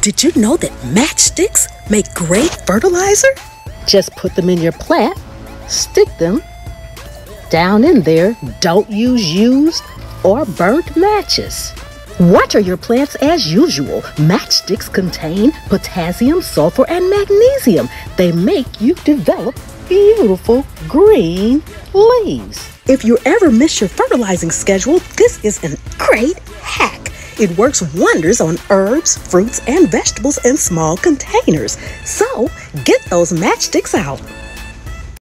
Did you know that matchsticks make great fertilizer? Just put them in your plant, stick them down in there. Don't use used or burnt matches. Water your plants as usual. Matchsticks contain potassium, sulfur, and magnesium. They make you develop beautiful green leaves. If you ever miss your fertilizing schedule, this is a great hack. It works wonders on herbs, fruits, and vegetables in small containers. So, get those matchsticks out.